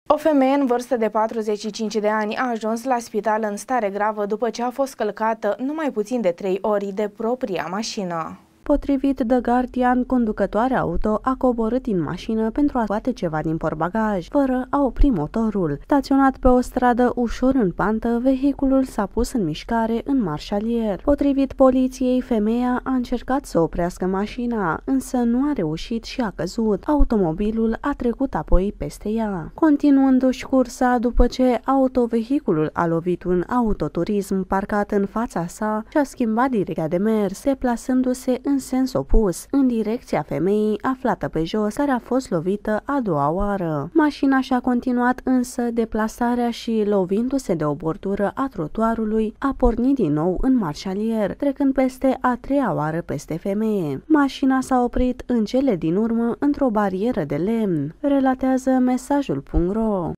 O femeie în vârstă de 45 de ani a ajuns la spital în stare gravă după ce a fost călcată numai puțin de 3 ori de propria mașină. Potrivit The Guardian, conducătoarea auto a coborât din mașină pentru a scoate ceva din portbagaj, fără a opri motorul. Staționat pe o stradă ușor în pantă, vehiculul s-a pus în mișcare în marșalier. Potrivit poliției, femeia a încercat să oprească mașina, însă nu a reușit și a căzut. Automobilul a trecut apoi peste ea. Continuându-și cursa, după ce autovehiculul a lovit un autoturism parcat în fața sa și a schimbat direcția de mers, deplasându-se în sens opus, în direcția femeii aflată pe jos, care a fost lovită a doua oară. Mașina și-a continuat însă deplasarea și, lovindu-se de o bordură a trotuarului, a pornit din nou în marșalier, trecând peste a treia oară peste femeie. Mașina s-a oprit în cele din urmă într-o barieră de lemn, relatează mesajul.ro.